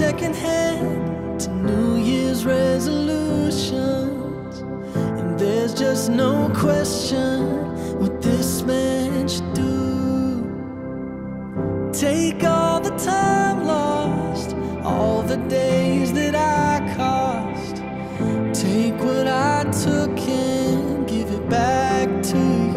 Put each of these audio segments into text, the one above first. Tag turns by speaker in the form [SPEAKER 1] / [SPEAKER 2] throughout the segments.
[SPEAKER 1] secondhand to New Year's resolutions, and there's just no question what this man should do. Take all the time lost, all the days that I cost, take what I took and give it back to you.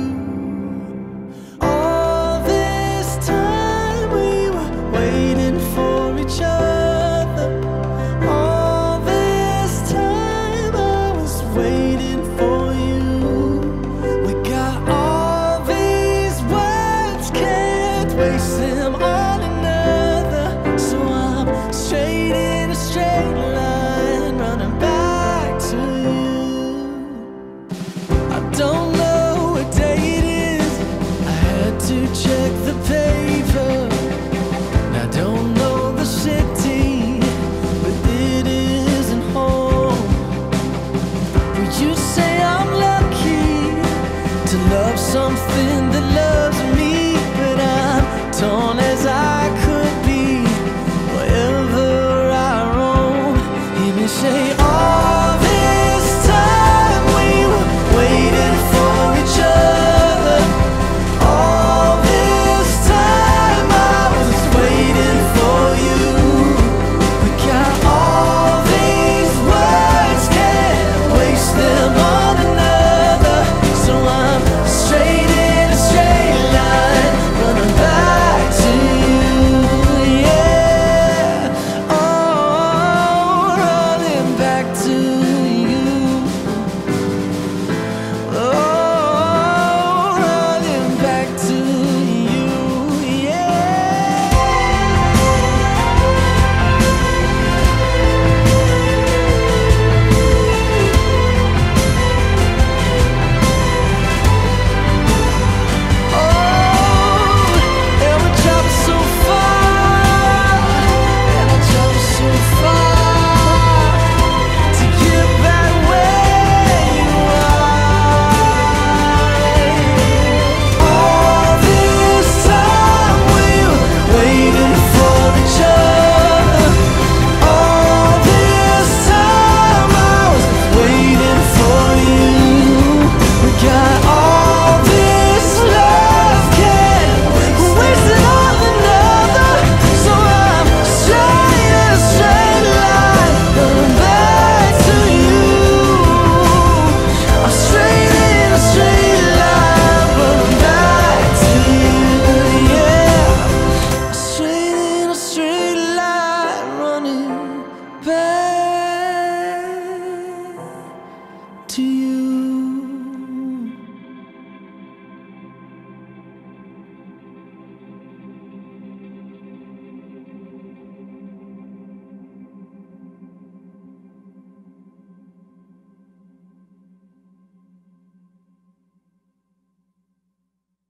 [SPEAKER 1] All this time we were waiting for each other. All this time I was waiting for you. We got all these words, can't waste them on another. So I'm straight in a straight line, running back to you. I don't know what day it is, I had to check the paper. I don't know the city, but it isn't home. Well, you say I'm lucky to love something that loves me, but I'm torn